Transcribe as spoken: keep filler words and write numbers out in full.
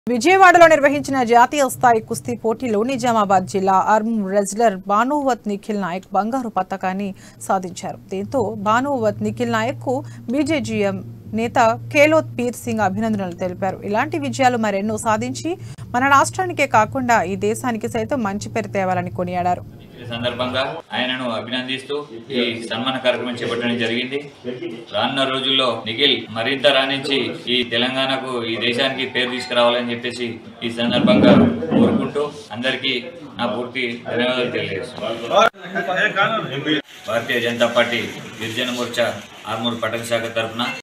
విజయవాడలో నిర్వహించిన జాతీయ స్థాయి కుస్తీ పోటీలో నిజామాబాద్ జిల్లా ఆర్మ్ రెజ్లర్ భానువత్ నిఖిల్ నాయక్ బంగారు పతకాన్ని సాధించారు. దీంతో భానువత్ నిఖిల్ నాయక్ కు బీజేజీఎం నేత కేలోత్ పీర్ సింగ్ అభినందనలు తెలిపారు. ఇలాంటి విజయాలు మరెన్నో సాధించి మన రాష్ట్రానికే కాకుండా ఈ దేశానికి సైతం మంచి పేరు తేవాలని కొనియాడారు. సందర్భంగా ఆయనను అభినందిస్తూ ఈ సన్మాన కార్యక్రమం చేపట్టడం జరిగింది. రానున్న రోజుల్లో నిఖిల్ మరింత రాణించి ఈ తెలంగాణకు ఈ దేశానికి పేరు తీసుకురావాలని చెప్పేసి ఈ సందర్భంగా కోరుకుంటూ అందరికీ నా పూర్తి ధన్యవాదాలు తెలియజేస్తున్నాను. భారతీయ జనతా పార్టీ గిరిజన మోర్చా ఆర్మూర్ పట్టణ శాఖ తరఫున